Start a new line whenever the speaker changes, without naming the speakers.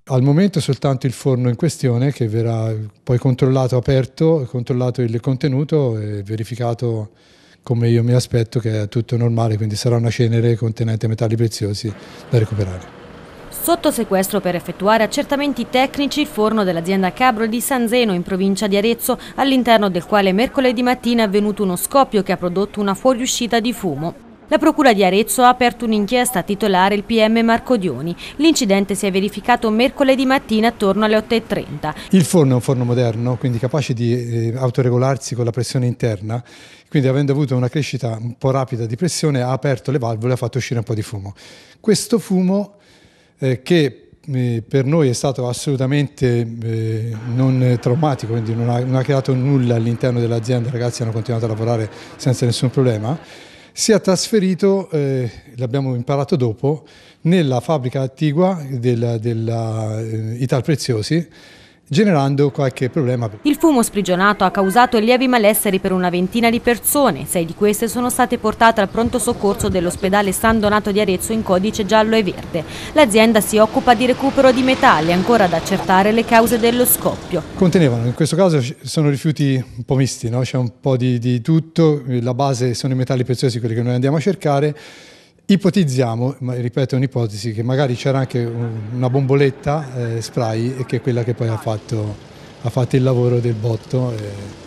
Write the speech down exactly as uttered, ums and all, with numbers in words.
Al momento soltanto il forno in questione, che verrà poi controllato aperto, controllato il contenuto e verificato come io mi aspetto, che è tutto normale, quindi sarà una cenere contenente metalli preziosi da recuperare.
Sotto sequestro per effettuare accertamenti tecnici il forno dell'azienda Cabro di San Zeno in provincia di Arezzo, all'interno del quale mercoledì mattina è avvenuto uno scoppio che ha prodotto una fuoriuscita di fumo. La Procura di Arezzo ha aperto un'inchiesta titolare il P M Marco Dioni. L'incidente si è verificato mercoledì mattina attorno alle otto e trenta.
Il forno è un forno moderno, quindi capace di eh, autoregolarsi con la pressione interna, quindi avendo avuto una crescita un po' rapida di pressione ha aperto le valvole e ha fatto uscire un po' di fumo. Questo fumo eh, che eh, per noi è stato assolutamente eh, non traumatico, quindi non ha, non ha creato nulla all'interno dell'azienda, i ragazzi hanno continuato a lavorare senza nessun problema. Si è trasferito, eh, l'abbiamo imparato dopo, nella fabbrica attigua della, della eh, Italpreziosi, generando qualche problema.
Il fumo sprigionato ha causato lievi malesseri per una ventina di persone. Sei di queste sono state portate al pronto soccorso dell'ospedale San Donato di Arezzo in codice giallo e verde. L'azienda si occupa di recupero di metalli, ancora da accertare le cause dello scoppio.
Contenevano, in questo caso sono rifiuti un po' misti, no? C'è un po' di, di tutto, la base sono i metalli preziosi, quelli che noi andiamo a cercare. Ipotizziamo, ma ripeto è un'ipotesi, che magari c'era anche una bomboletta eh, spray e che è quella che poi ha fatto, ha fatto il lavoro del botto. Eh.